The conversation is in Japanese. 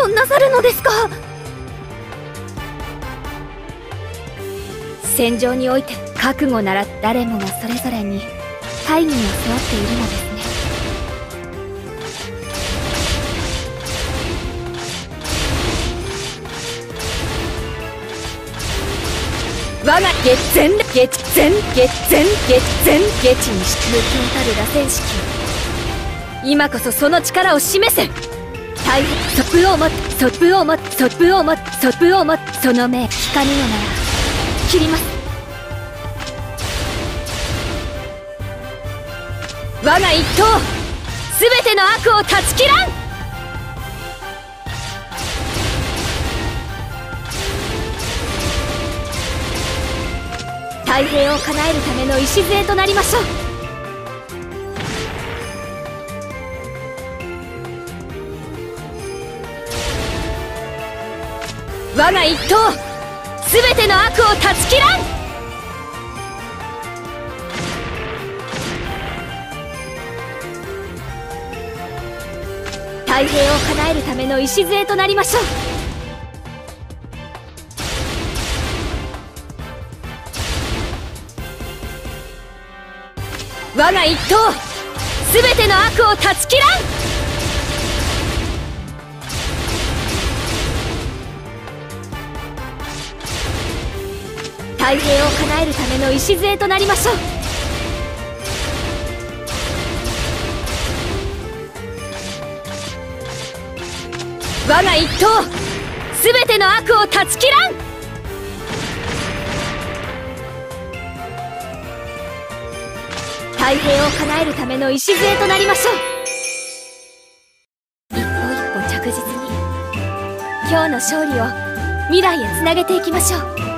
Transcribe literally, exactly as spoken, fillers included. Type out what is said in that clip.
をなさるのですか。戦場において覚悟なら誰もがそれぞれに大義を背負っているのですね。我が月全月全月全月全月にし無形たる螺旋式よ、今こそその力を示せ。大変速をも速をも速をも速をもその目光のなら切ります。我が一刀すべての悪を断ち切らん。太平を叶えるための礎となりましょう。我が一刀すべての悪を断ち切らん。太平を叶えるための礎となりましょう。我が一刀すべての悪を断ち切らん。太平を叶えるための礎となりましょう。我が一刀すべての悪を断ち切らん。太平を叶えるための礎となりましょう。一歩一歩着実に今日の勝利を未来へつなげていきましょう。